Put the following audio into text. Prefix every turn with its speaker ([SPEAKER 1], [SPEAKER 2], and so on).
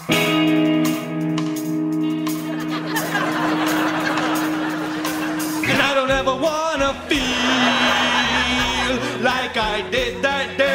[SPEAKER 1] And I don't ever wanna feel like I did that day.